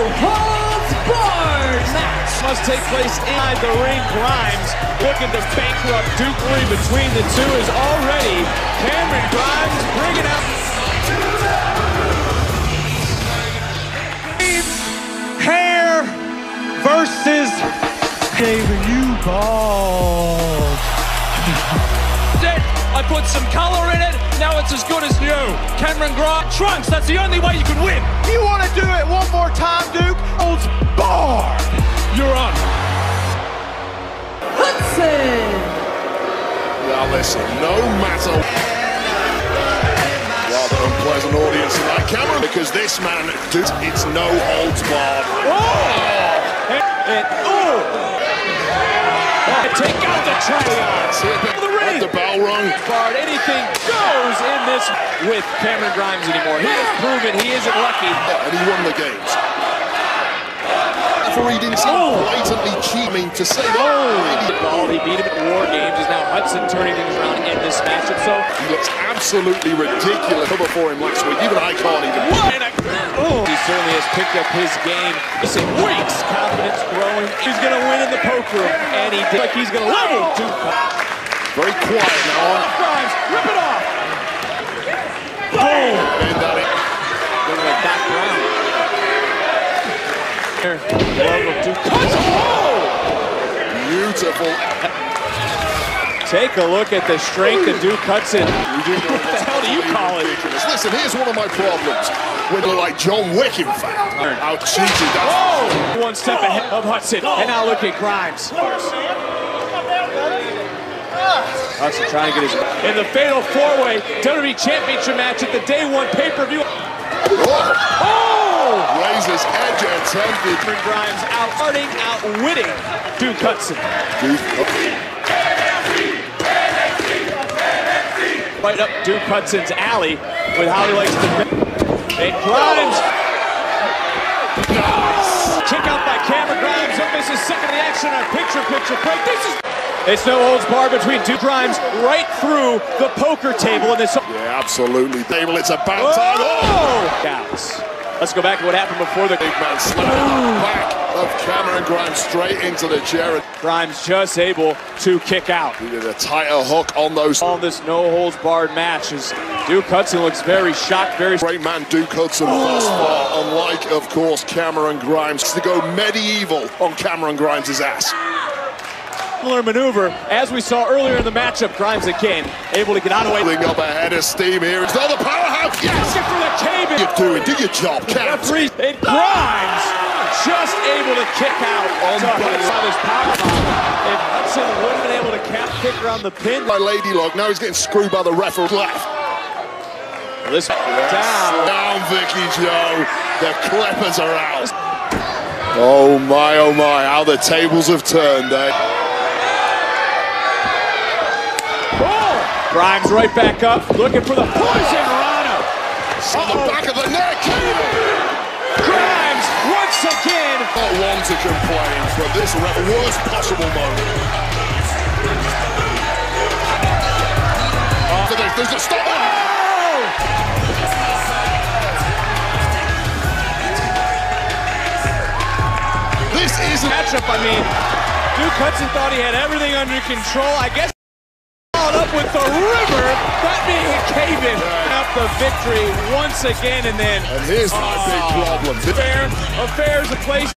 holds barred match must take place inside the ring. Grimes looking to bankrupt Duke Lee between the two is already Cameron Grimes bringing out Hair versus David, you bald. I put some color in it, now it's as good as new. Cameron Grimes, Trunks, that's the only way you can win. You want to do it one more time, Duke? Holds barred. You're on. Hudson. Now listen, no matter rather unpleasant audience tonight, Cameron, because this man, Duke, it's no holds barred. Take out the triangle. The ring. The bell rung. Barred. Anything goes in this with Cameron Grimes anymore. He has proven he isn't lucky. And he won the games. Referee didn't seem blatantly cheating to say He beat him at War Games. Is now Hudson turning things around in this matchup. So he looks absolutely ridiculous. Cover for him last week. Even I can't even. He certainly has picked up his game. This in weeks. Confidence growing. He's going to win in the poker room. And he did. Like he's going to level Duke. Very quiet now. Grimes, rip it off. Boom. And that is. Look at that background. Beautiful. Take a look at the strength of Duke Hudson. What the hell do you call it? Listen, here's one of my problems with like John Wick, in fact. How cheesy that's. One step ahead of Hudson, and now look at Grimes. Hudson trying to get his in the fatal four-way WWE Championship match at the Day 1 pay-per-view. Razor's edge attempted. Grimes outwitting Duke Hudson. Right up Duke Hudson's alley with how he likes to. And Grimes. Kick out by Cameron Grimes. Don't miss a second of the action on picture break. It's no holds barred between Duke Grimes right through the poker table in this. Yeah, absolutely. Table. It's about time. Counts. Let's go back to what happened before the big man slapped the back of Cameron Grimes straight into the chair. Grimes just able to kick out. He did a tighter hook on those. On this no holds barred match as Duke Hudson looks very shocked, very great man Duke Hudson thus far, unlike of course Cameron Grimes, to go medieval on Cameron Grimes' ass. Similar maneuver as we saw earlier in the matchup. Grimes again able to get out of the way. Up ahead of steam here. It's another powerhouse. Yes, looking for the cave-in. You're doing. Do your job, Captain. And Grimes just able to kick out. Unbelievable. This power bomb. If Hudson would have been able to kick around the pin. By Lady Luck. Now he's getting screwed by the referee. Left. This down, Vicky Joe. The Clippers are out. Oh my, how the tables have turned, eh? Grimes right back up, looking for the poison rana. On the back of the neck. Grimes once again. Not one to complain for this worst possible moment. There's a stop. This is a matchup. I mean, Duke Hudson thought he had everything under control. I guess. Up with the river, that being a cave-in. Up the victory once again, and then. And here's my big problem. Affairs a place.